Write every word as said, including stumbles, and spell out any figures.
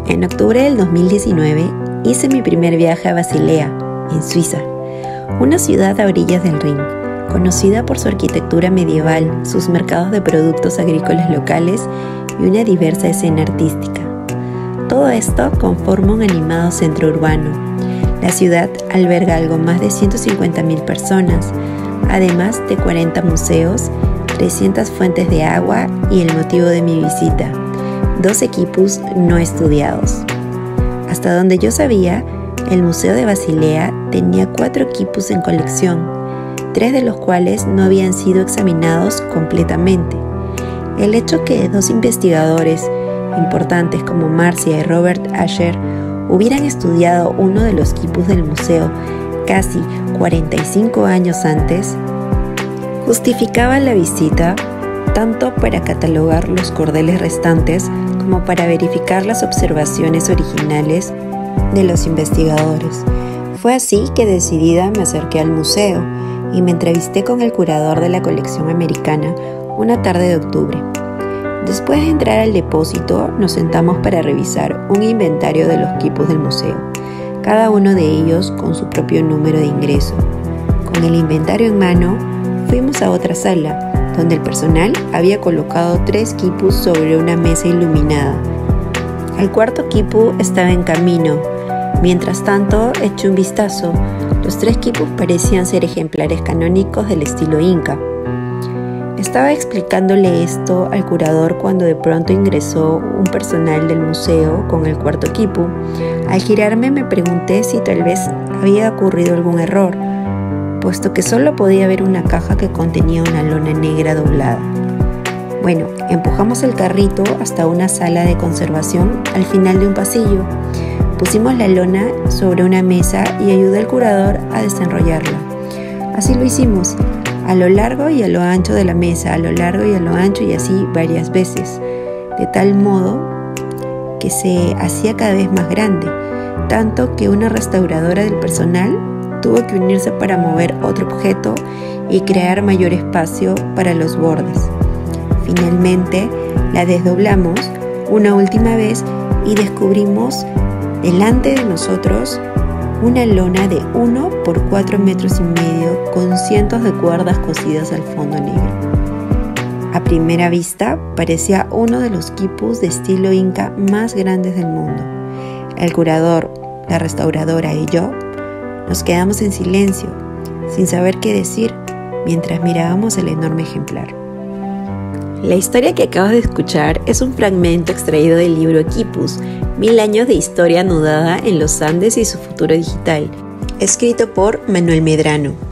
En octubre del dos mil diecinueve hice mi primer viaje a Basilea, en Suiza, una ciudad a orillas del Rin, conocida por su arquitectura medieval, sus mercados de productos agrícolas locales y una diversa escena artística. Todo esto conforma un animado centro urbano. La ciudad alberga algo más de ciento cincuenta mil personas, además de cuarenta museos, trescientas fuentes de agua y el motivo de mi visita, dos equipos no estudiados. Hasta donde yo sabía, el Museo de Basilea tenía cuatro equipos en colección, tres de los cuales no habían sido examinados completamente. El hecho que dos investigadores importantes como Marcia y Robert Asher hubieran estudiado uno de los equipos del museo casi cuarenta y cinco años antes, justificaba la visita tanto para catalogar los cordeles restantes como para verificar las observaciones originales de los investigadores. Fue así que decidida me acerqué al museo y me entrevisté con el curador de la colección americana una tarde de octubre. Después de entrar al depósito, nos sentamos para revisar un inventario de los equipos del museo, cada uno de ellos con su propio número de ingreso. Con el inventario en mano, fuimos a otra sala, donde el personal había colocado tres equipos sobre una mesa iluminada. El cuarto equipo estaba en camino. Mientras tanto, eché un vistazo. Los tres equipos parecían ser ejemplares canónicos del estilo inca. Estaba explicándole esto al curador cuando de pronto ingresó un personal del museo con el cuarto equipo. Al girarme me pregunté si tal vez había ocurrido algún error, puesto que solo podía ver una caja que contenía una lona negra doblada. Bueno, empujamos el carrito hasta una sala de conservación al final de un pasillo. Pusimos la lona sobre una mesa y ayudé al curador a desenrollarla. Así lo hicimos, a lo largo y a lo ancho de la mesa, a lo largo y a lo ancho y así varias veces, de tal modo que se hacía cada vez más grande, tanto que una restauradora del personal tuvo que unirse para mover otro objeto y crear mayor espacio para los bordes. Finalmente, la desdoblamos una última vez y descubrimos delante de nosotros una lona de uno por cuatro metros y medio con cientos de cuerdas cosidas al fondo negro. A primera vista, parecía uno de los equipos de estilo inca más grandes del mundo. El curador, la restauradora y yo nos quedamos en silencio, sin saber qué decir, mientras mirábamos el enorme ejemplar. La historia que acabas de escuchar es un fragmento extraído del libro Equipos, Mil años de historia anudada en los Andes y su futuro digital, escrito por Manuel Medrano.